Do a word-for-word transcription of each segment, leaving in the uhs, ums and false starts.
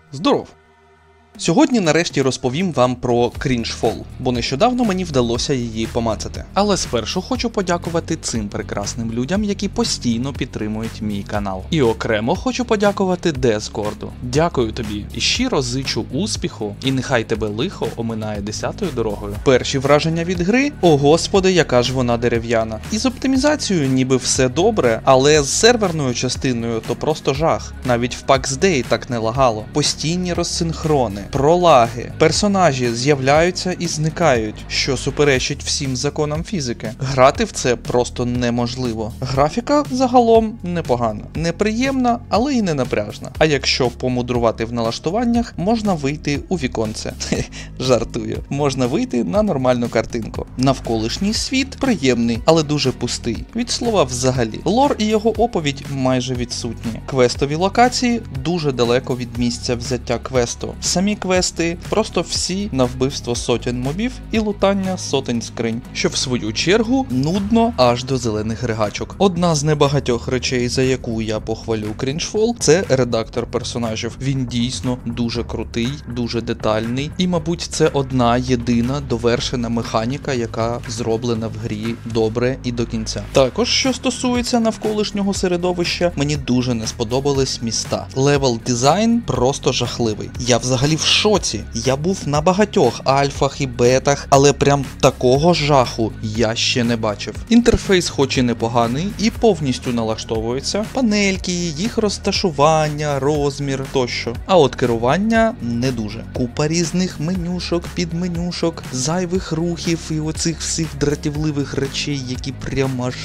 Здоров! Сьогодні нарешті розповім вам про Cringe Fall, бо нещодавно мені вдалося її помацати. Але спершу хочу подякувати цим прекрасним людям, які постійно підтримують мій канал. І окремо хочу подякувати Дескорду. Дякую тобі і щиро зичу успіху, і нехай тебе лихо оминає десятою дорогою. Перші враження від гри? О господи, яка ж вона дерев'яна. І з оптимізацією ніби все добре, але з серверною частиною то просто жах. Навіть в пакс Day так не лагало. Постійні розсинхрони, пролаги, персонажі з'являються і зникають, що суперечить всім законам фізики. Грати в це просто неможливо. Графіка загалом непогана. Неприємна, але й не напряжна. А якщо помудрувати в налаштуваннях, можна вийти у віконце. Хе, жартую. Можна вийти на нормальну картинку. Навколишній світ приємний, але дуже пустий. Від слова взагалі. Лор і його оповідь майже відсутні. Квестові локації дуже далеко від місця взяття квесту. Самі квести просто всі на вбивство сотень мобів і лутання сотень скринь, що в свою чергу нудно аж до зелених ригачок. Одна з небагатьох речей, за яку я похвалю Cringe Fall, це редактор персонажів. Він дійсно дуже крутий, дуже детальний, і мабуть це одна єдина довершена механіка, яка зроблена в грі добре і до кінця. Також, що стосується навколишнього середовища, мені дуже не сподобались міста. Левел дизайн просто жахливий. Я взагалі в шоці. Я був на багатьох альфах і бетах, але прям такого жаху я ще не бачив. Інтерфейс хоч і непоганий, і повністю налаштовується. Панельки, їх розташування, розмір тощо. А от керування не дуже. Купа різних менюшок, підменюшок, зайвих рухів і оцих всіх дратівливих речей, які прямо аж...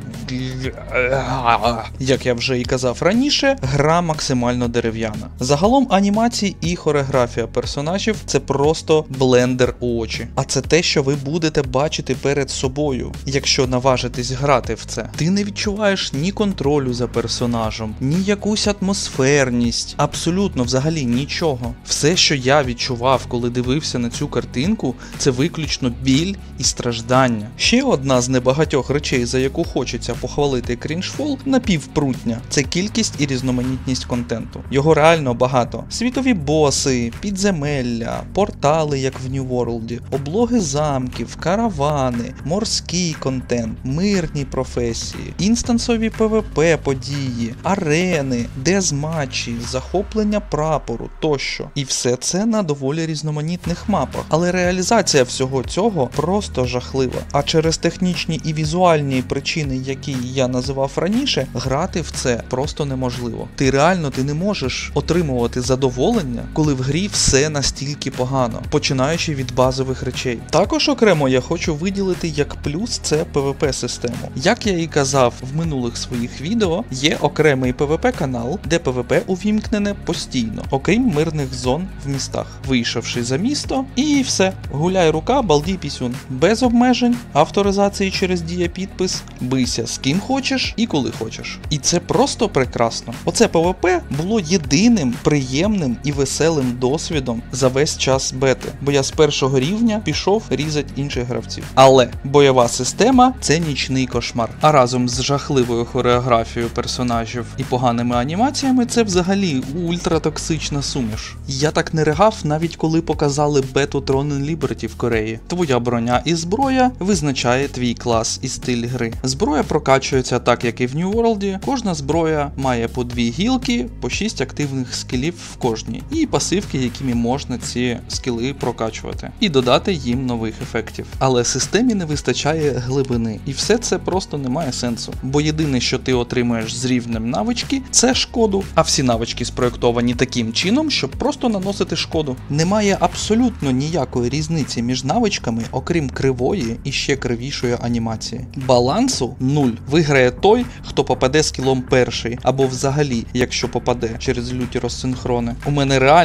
Як я вже і казав раніше, гра максимально дерев'яна. Загалом анімації і хореографія персонажів – це просто блендер у очі. А це те, що ви будете бачити перед собою, якщо наважитесь грати в це. Ти не відчуваєш ні контролю за персонажем, ні якусь атмосферність, абсолютно взагалі нічого. Все, що я відчував, коли дивився на цю картинку, це виключно біль і страждання. Ще одна з небагатьох речей, за яку хочеться похвалити Cringe Fall, напівпрутня. Це кількість і різноманітність контенту. Його реально багато. Світові боси, підземелля, портали, як в New World, облоги замків, каравани, морський контент, мирні професії, інстансові пе ве пе події, арени, дезматчі, захоплення прапору тощо. І все це на доволі різноманітних мапах. Але реалізація всього цього просто жахлива. А через технічні і візуальні причини, які я називав раніше, грати в це просто неможливо. Ти реально ти не можеш отримувати задоволення, коли в грі все настільки погано, починаючи від базових речей. Також окремо я хочу виділити як плюс це пе ве пе-систему. Як я і казав в минулих своїх відео, є окремий пе ве пе-канал, де пе ве пе увімкнене постійно, окрім мирних зон в містах. Вийшовши за місто, і все. Гуляй рука, балдій пісюн. Без обмежень, авторизації через дія-підпис, бийся з ким хочеш і коли хочеш. І це просто прекрасно. Оце пе ве пе було єдиним приємним і веселим досвідом за весь час бети, бо я з першого рівня пішов різати інших гравців. Але бойова система – це нічний кошмар. А разом з жахливою хореографією персонажів і поганими анімаціями це взагалі ультратоксична суміш. Я так не ригав навіть коли показали бету Tron and Liberty в Кореї. Твоя броня і зброя визначає твій клас і стиль гри. Зброя прокачується так, як і в New World. Кожна зброя має по дві гілки, по шість активних скілів в кожній. І пасивки, якими можна ці скіли прокачувати. І додати їм нових ефектів. Але системі не вистачає глибини. І все це просто не має сенсу. Бо єдине, що ти отримуєш з рівнем навички, це шкоду. А всі навички спроєктовані таким чином, щоб просто наносити шкоду. Немає абсолютно ніякої різниці між навичками, окрім кривої і ще кривішої анімації. Балансу нуль. Виграє той, хто попаде скілом перший, або взагалі, якщо попаде через люті розсинхрони. У мене реально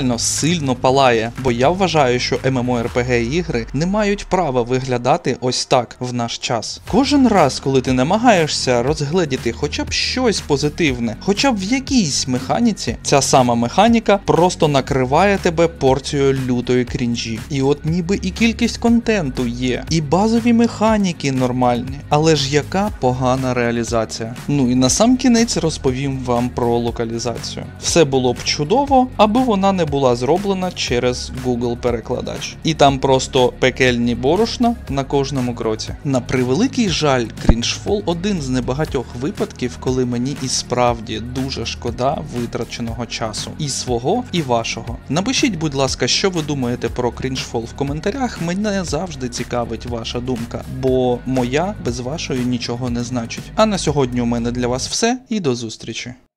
сильно палає, бо я вважаю, що MMORPG ігри не мають права виглядати ось так в наш час. Кожен раз, коли ти намагаєшся розгледіти хоча б щось позитивне, хоча б в якійсь механіці, ця сама механіка просто накриває тебе порцією лютої крінжі. І от ніби і кількість контенту є, і базові механіки нормальні, але ж яка погана реалізація. Ну і на сам кінець розповім вам про локалізацію. Все було б чудово, аби вона не була зроблена через Google перекладач. І там просто пекельні борошна на кожному кроці. На превеликий жаль, Cringefall один з небагатьох випадків, коли мені і справді дуже шкода витраченого часу. І свого, і вашого. Напишіть, будь ласка, що ви думаєте про Cringefall в коментарях, мене завжди цікавить ваша думка, бо моя без вашої нічого не значить. А на сьогодні у мене для вас все, і до зустрічі.